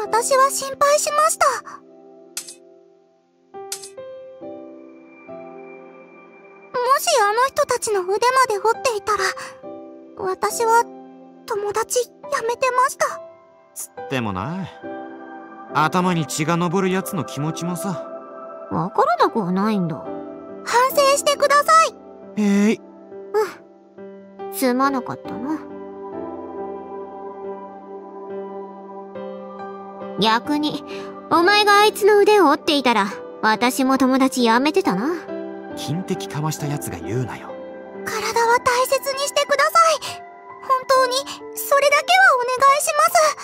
私は心配しました。もしあの人たちの腕まで折っていたら、私は友達やめてました。 つってもな、頭に血が上るやつの気持ちもさ、 わからなくはないんだ。 反省してください。 へい。 すまなかったな。逆にお前があいつの腕を折っていたら、私も友達やめてたな。 金敵かましたやつが言うなよ。 体は大切にしてください。本当にそれだけはお願いします。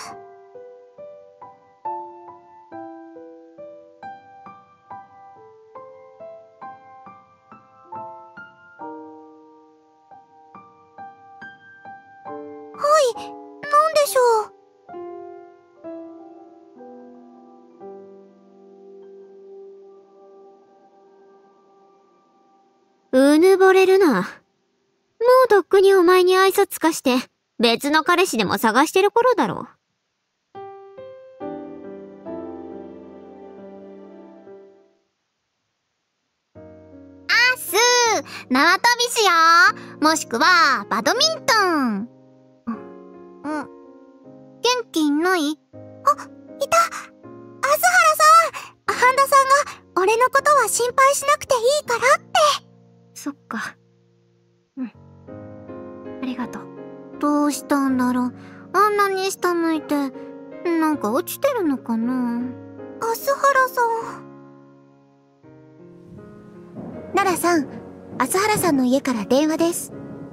はい、なんでしょう。 うぬぼれるな。もうとっくにお前に愛想尽かして別の彼氏でも探してる頃だろう。 縄跳びしよう。もしくはバドミントン。元気ない？あ、いた。アスハラさん。半田さんが俺のことは心配しなくていいからって。 そっか。ありがとう。 どうしたんだろう。あんなに下向いて、なんか落ちてるのかな。アスハラさん。奈良さん、アスハラさんの家から電話です。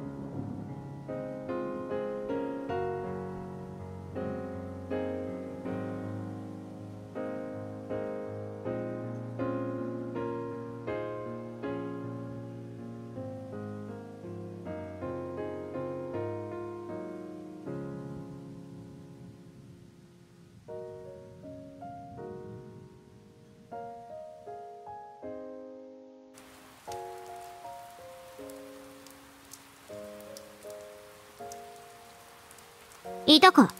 いたか？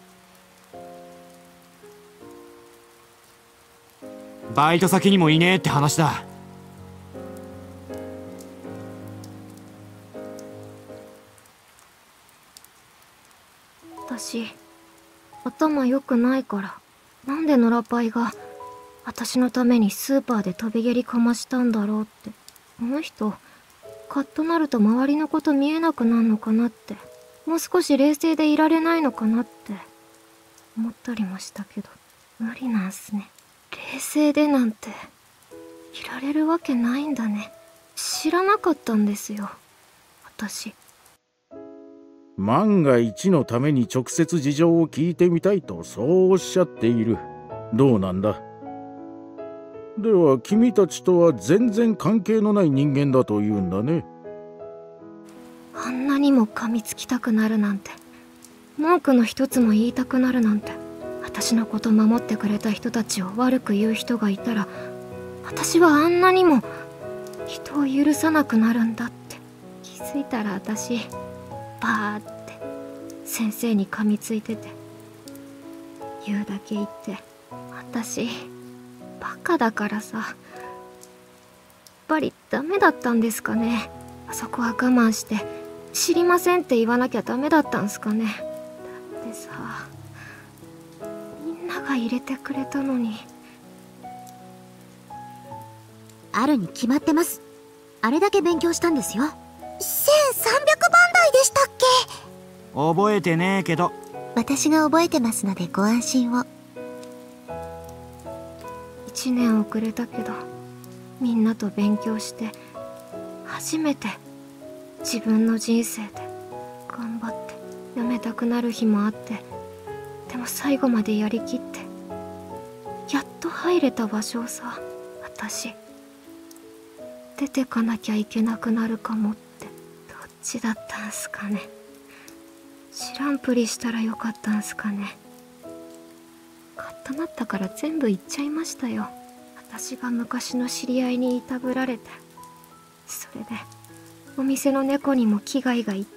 バイト先にもいねえって話だ。 私、頭良くないから、なんでノラパイが私のためにスーパーで飛び蹴りかましたんだろうって。この人、カッとなると周りのこと見えなくなるのかなって、もう少し冷静でいられないのかなって思ったりもしたけど、無理なんすね。冷静でなんていられるわけないんだね。知らなかったんですよ、私。 万が一のために直接事情を聞いてみたいとそうおっしゃっている。どうなんだ？では君たちとは全然関係のない人間だというんだね。 あんなにも噛みつきたくなるなんて、文句の一つも言いたくなるなんて、私のこと守ってくれた人たちを悪く言う人がいたら、私はあんなにも人を許さなくなるんだって。気づいたら私、バーって先生に噛みついてて、言うだけ言って、私バカだからさ。やっぱりダメだったんですかね。あそこは我慢して知りませんって言わなきゃダメだったんすかね。だってさ、みんなが入れてくれたのに。 あるに決まってます。あれだけ勉強したんですよ。 1300番台でしたっけ？ 覚えてねえけど。 私が覚えてますのでご安心を。 1年遅れたけど、みんなと勉強して初めて自分の人生で頑張ってやめたくなる日もあって、でも最後までやりきってやっと入れた場所をさ、私出てかなきゃいけなくなるかもって、どっちだったんすかね。知らんぷりしたらよかったんすかね。カッとなったから全部言っちゃいましたよ。私が昔の知り合いにいたぶられて、それでお店の猫にも危害がいって、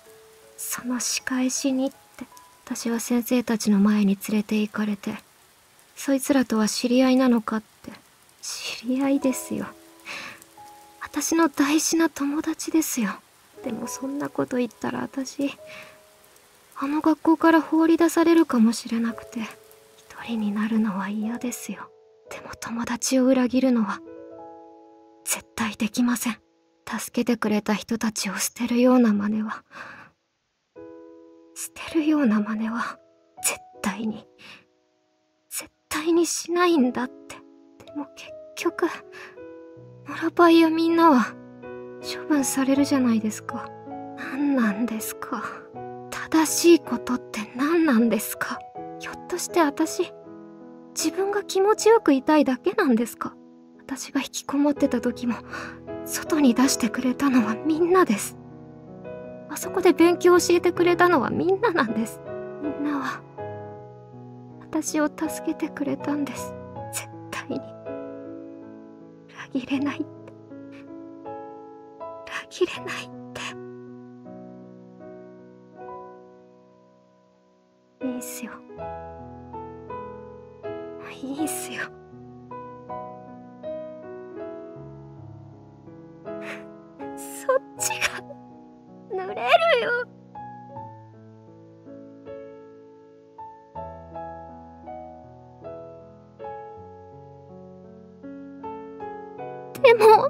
その仕返しにって私は先生たちの前に連れて行かれて、 そいつらとは知り合いなのかって。知り合いですよ。私の大事な友達ですよ。でもそんなこと言ったら私、あの学校から放り出されるかもしれなくて、一人になるのは嫌ですよ。でも友達を裏切るのは絶対できません。助けてくれた人たちを捨てるような真似は、絶対にしないんだって。でも結局、モラパイやみんなは処分されるじゃないですか。何なんですか。正しいことって何なんですか。ひょっとして私、自分が気持ちよくいたいだけなんですか。私が引きこもってた時も、外に出してくれたのはみんなです。あそこで勉強教えてくれたのはみんななんです。みんなは、私を助けてくれたんです。絶対に。裏切れないって。裏切れないって。いいっすよ。いいっすよ。そっちが濡れるよ。でも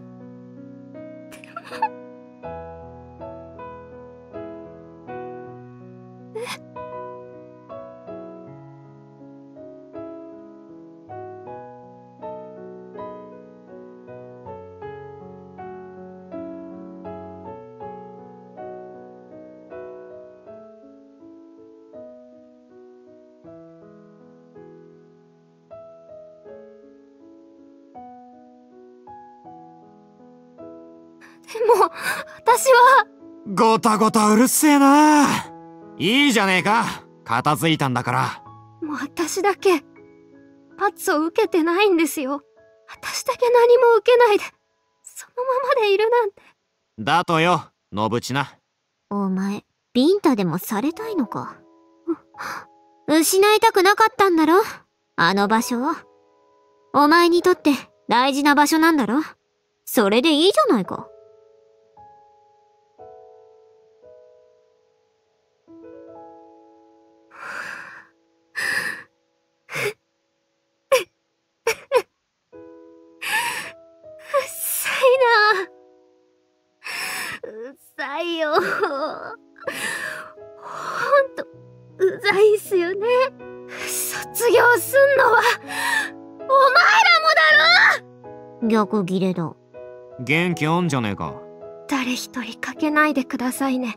私は。 ごたごたうるせえな。いいじゃねえか。片付いたんだから。 もう私だけ、罰を受けてないんですよ。私だけ何も受けないで、そのままでいるなんて。 だとよ、のぶちな。 お前、ビンタでもされたいのか。失いたくなかったんだろ、あの場所を。お前にとって大事な場所なんだろ。それでいいじゃないか。 うざいよ。ほんと、うざいっすよね。卒業すんのは、お前らもだろ。 逆ギレだ。 元気あんじゃねえか。 誰一人かけないでくださいね。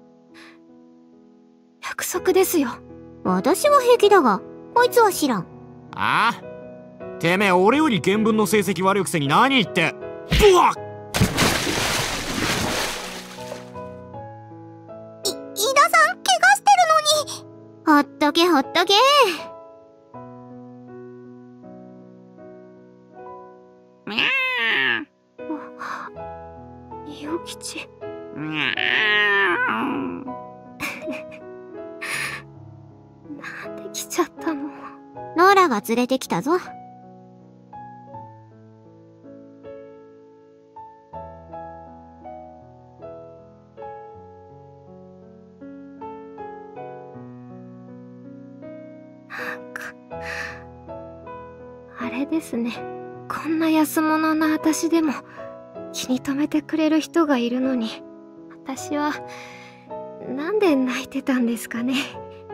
約束ですよ。 私は平気だが、こいつは知らん。 ああ？てめえ俺より原文の成績悪いくせに何言って。ブワッ！ 飯田さん、怪我してるのに。 ほっとけほっとけ。 みおきち。なんで来ちゃったの。 ノーラが連れてきたぞ。 なんか、あれですね。こんな安物な私でも気に留めてくれる人がいるのに、私はなんで泣いてたんですかね。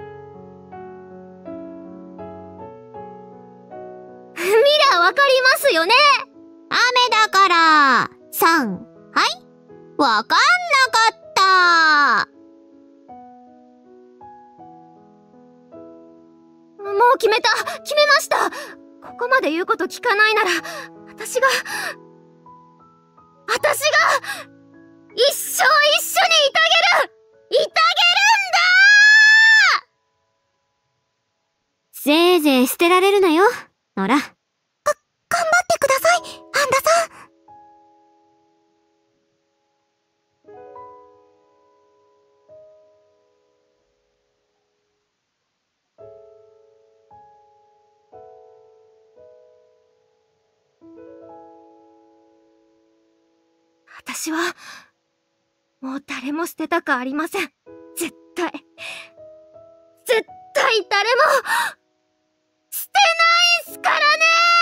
ミラわかりますよね。雨だから。3、はい。わかんなかった。 もう決めました。ここまで言うこと聞かないなら、私が一生一緒にいてあげるんだ。 せいぜい捨てられるなよ、ノラ。 頑張ってください、半田さん。 私は、もう誰も捨てたくありません。絶対誰も、捨てないっすからね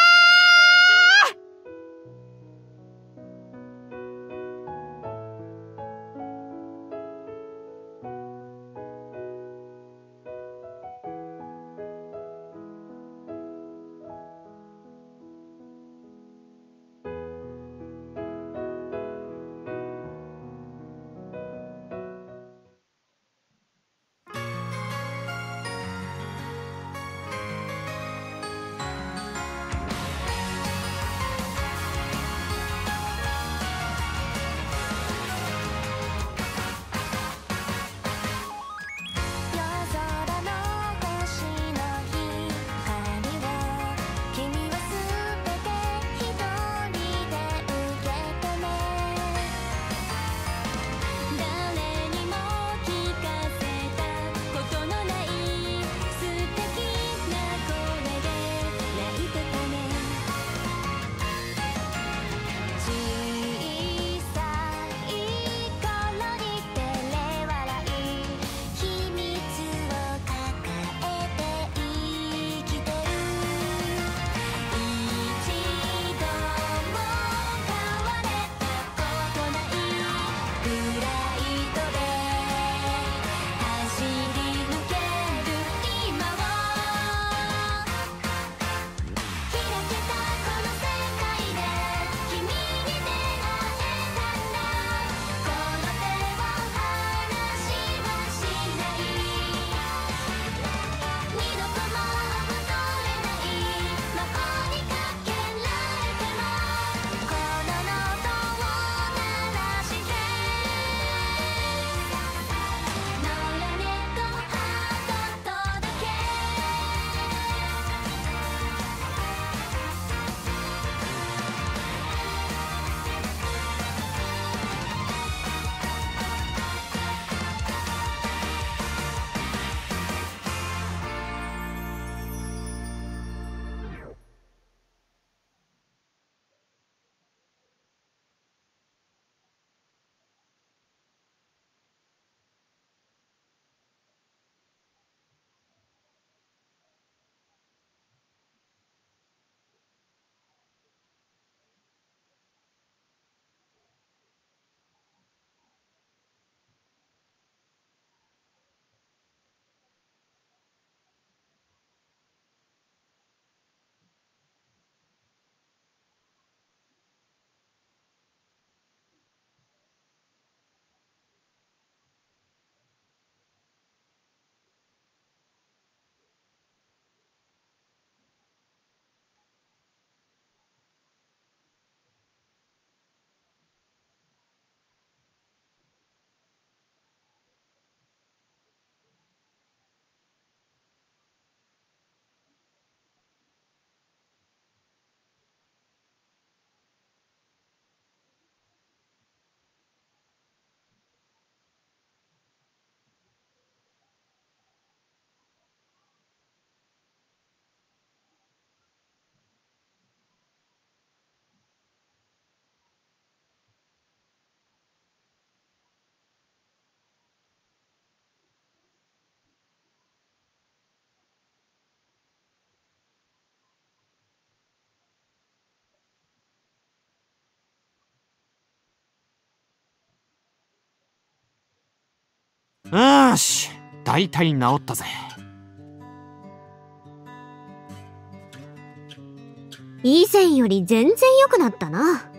よーし、大体治ったぜ。 以前より全然良くなったな。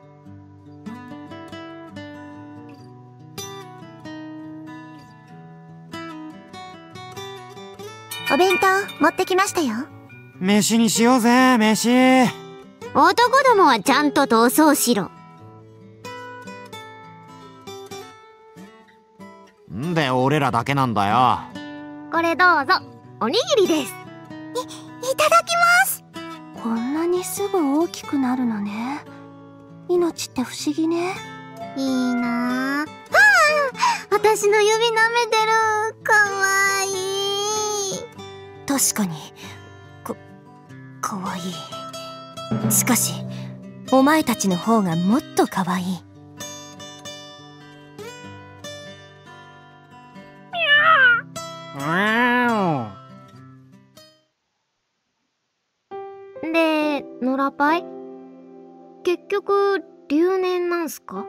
お弁当持ってきましたよ。 飯にしようぜ、飯。 男どもはちゃんと逃走しろ。 んで俺らだけなんだよ。 これどうぞ。おにぎりです。 いただきます。こんなにすぐ大きくなるのね。命って不思議ね。いいなあ。私の指舐めてる。かわいい。 確かにかわいい。しかしお前たちの方がもっとかわいい。 野良パイ？結局、留年なんすか？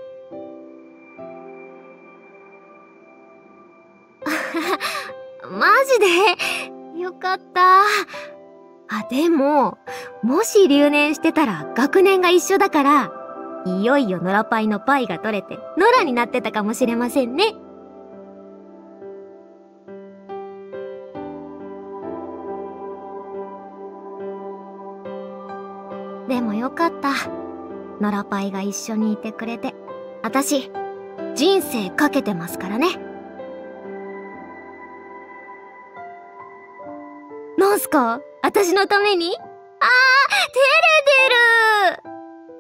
マジで？よかった。でも、もし留年してたら学年が一緒だから、いよいよ野良パイのパイが取れて、野良になってたかもしれませんね。でもよかった。野良パイが一緒にいてくれて。私、人生かけてますからね。なんすか？私のために？照れてる！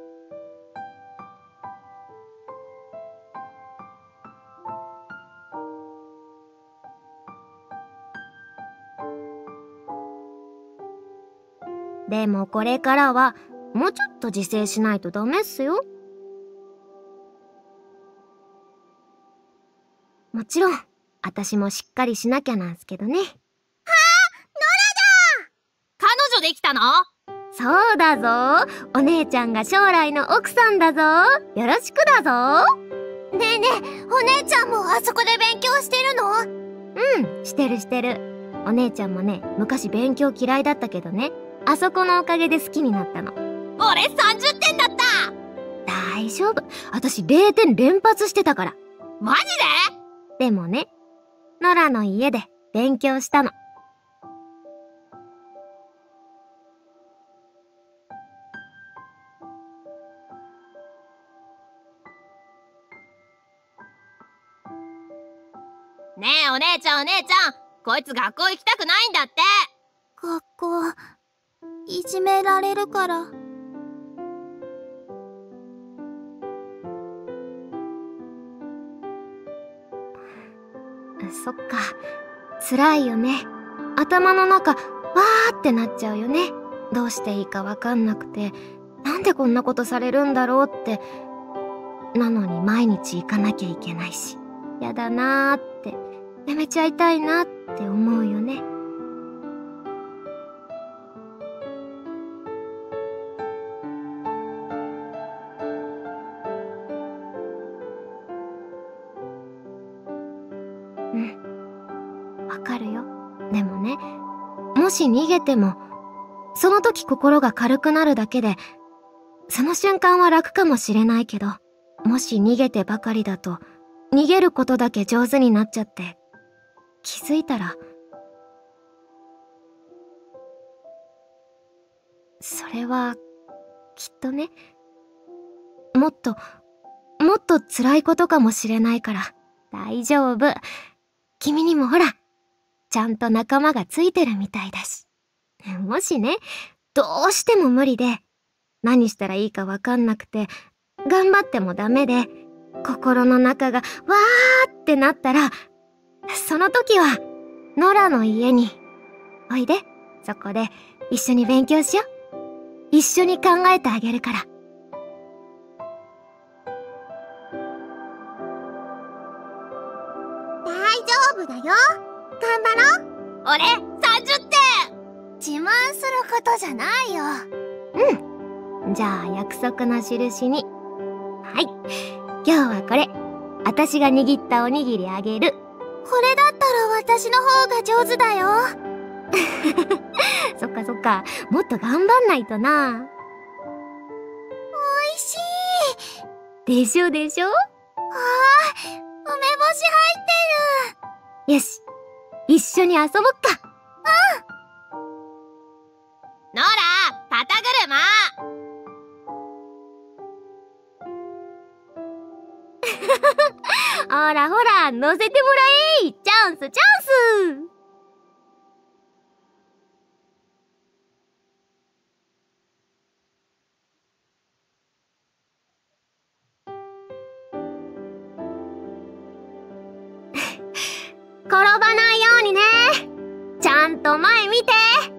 でもこれからは、もうちょっと自制しないとダメっすよ。もちろん、私もしっかりしなきゃなんすけどね。 彼女できたの？ そうだぞ。お姉ちゃんが将来の奥さんだぞ。よろしくだぞ。 ねえねえ、お姉ちゃんもあそこで勉強してるの？ うん、してるしてる。お姉ちゃんもね、昔勉強嫌いだったけどね、あそこのおかげで好きになったの。 俺30点だった！ 大丈夫。私0点連発してたから。 マジで？ でもね、野良の家で勉強したの。 ねえお姉ちゃんこいつ学校行きたくないんだって。 学校、いじめられるから。 そっか。辛いよね。頭の中、わーってなっちゃうよね。どうしていいかわかんなくて、なんでこんなことされるんだろうって。なのに毎日行かなきゃいけないし、やだなーって、やめちゃいたいなって思うよね。うん、わかるよ。でもね、もし逃げても、その時心が軽くなるだけで、その瞬間は楽かもしれないけど、もし逃げてばかりだと、逃げることだけ上手になっちゃって、気づいたら、それは、きっとね、もっと辛いことかもしれないから、大丈夫。君にもほら、ちゃんと仲間がついてるみたいだし。もしね、どうしても無理で、何したらいいかわかんなくて、頑張ってもダメで、心の中がわーってなったら、その時は、野良の家に、おいで、そこで一緒に勉強しよう。一緒に考えてあげるから。 大丈夫だよ。頑張ろう。 俺30点！ 自慢することじゃないよ。 うん。じゃあ約束の印に。はい。今日はこれ。私が握ったおにぎりあげる。 これだったら私の方が上手だよ。 そっかそっか。もっと頑張んないとな。 おいしい。 でしょでしょ？ ああ、梅干し入ってる。 よし。一緒に遊ぼっか。 ノラ、肩車！ ほらほら、乗せてもらえ！チャンスチャンス！転ばないようにね。ちゃんと前見て。